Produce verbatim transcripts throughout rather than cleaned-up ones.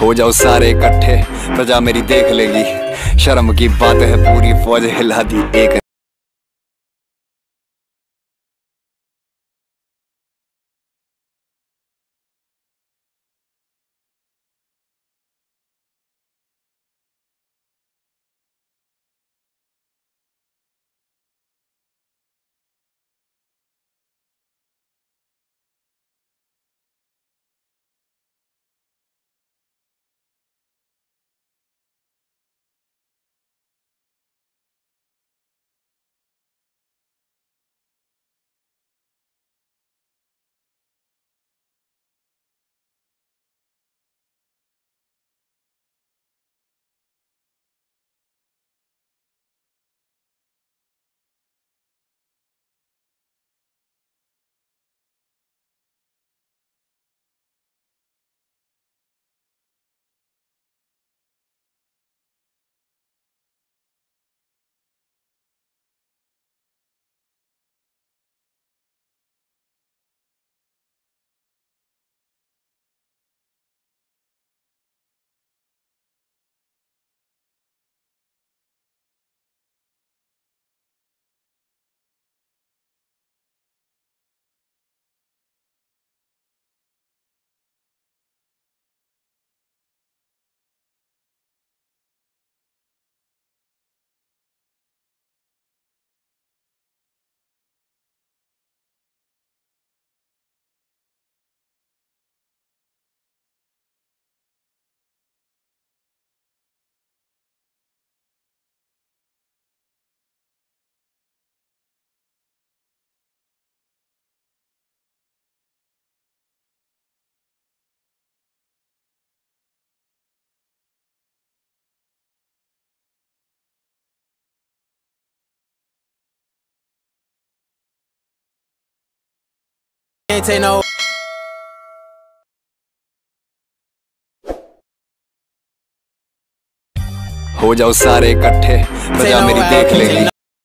हो जाओ सारे इकट्ठे, प्रजा मेरी देख लेगी। शर्म की बात है पूरी फौज हिला दी एक। Ain't take no. हो जाओ सारे इकट्ठे, प्रजा मेरी देख लेगी।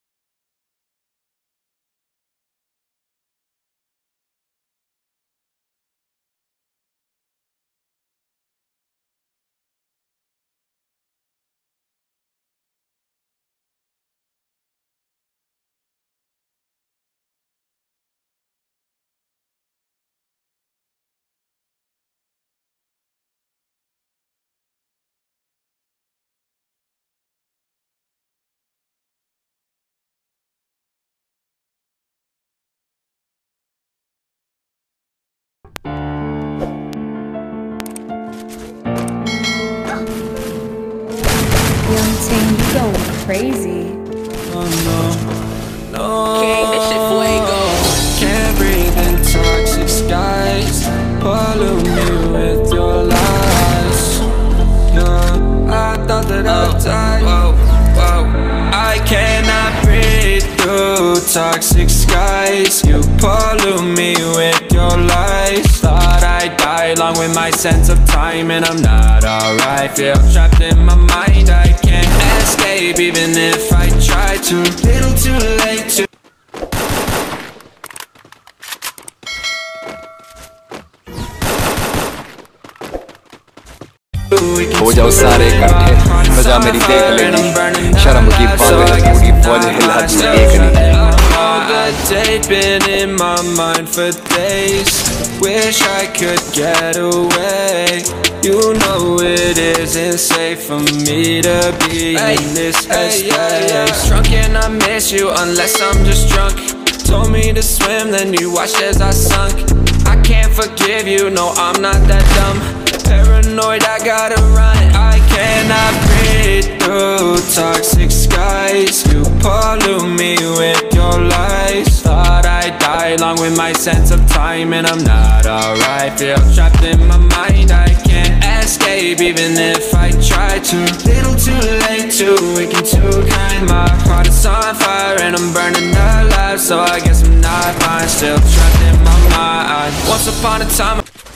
Young Ting, you going crazy. Oh no, no. King, this shit fuego. Can't breathe in toxic skies. Pollute me with your lies. Yeah, I thought that I'd die. Whoa, whoa. I cannot breathe through toxic skies. You pollute me with your lies. Thought I'd die along with my sense of time, and I'm not alright. Feel trapped in my mind, I can't escape even if I try to. Little too late to. हो जाओ सारे इकट्ठे, प्रजा मेरी देख लेगी। शर्म की बात है पूरी फौज हिला दी एक। They've been in my mind for days. Wish I could get away. You know it isn't safe for me to be hey, in this headspace. Hey, yeah, yeah. Drunk and I miss you unless I'm just drunk. Told me to swim, then you watched as I sunk. I can't forgive you, no, I'm not that dumb. Paranoid, I gotta run. I cannot breathe through toxic skies. You pollute me with your lies. Thought I'd die along with my sense of time, and I'm not alright. Feel trapped in my mind, I can't escape even if I try to. Little too late, too weak and too kind. My heart is on fire and I'm burning alive, so I guess I'm not fine. Still trapped in my mind. Once upon a time.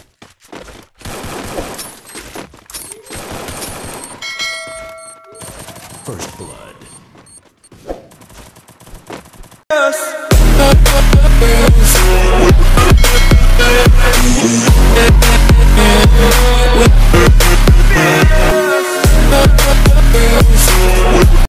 First blood. Yes.